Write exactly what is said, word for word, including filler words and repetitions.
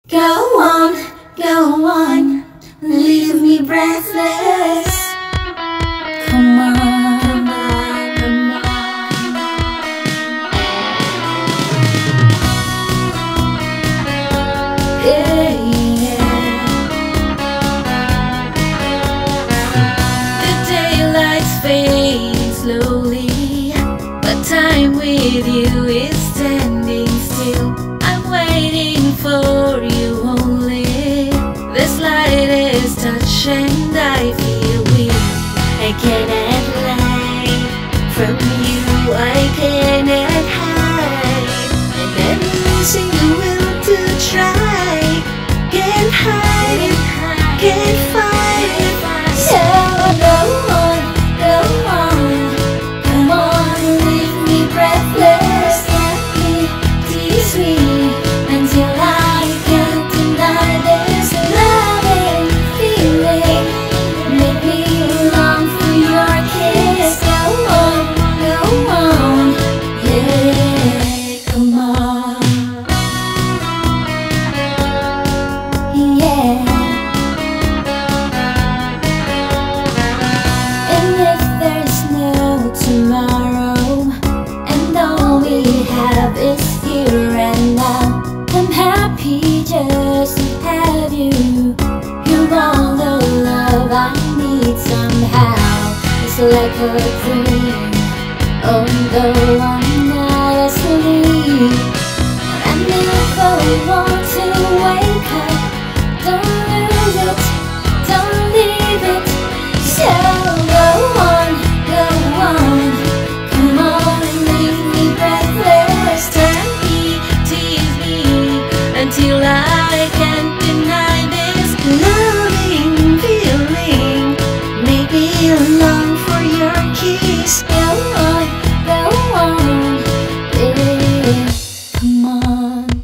Go on, go on, leave me breathless. Come on, come on, come on. Yeah, yeah. The daylights fade slowly, but time with you is standing still. I'm waiting for you only. The slightest touch and I feel weak. I cannot lie from you, I cannot hide. And I'm losing the will to try. Can't hide it, can't fight it. So go on, go on, come on, leave me breathless. Let me tease me until I can't deny this loving feeling. Make me long for your kiss. Go on, go on, yeah, come on, yeah. And if there's no tomorrow, and all we have is here and now, I'm happy just to have you. You're all the love I need somehow. It's like a dream, although I'm not asleep. And if I want to wake up, don't lose it, don't leave it. So go on, go on, come on, leave me breathless. Turn me, tease me until I can't deny this loving feeling. Make me long for your kiss. Go on, go on, yeah, come on.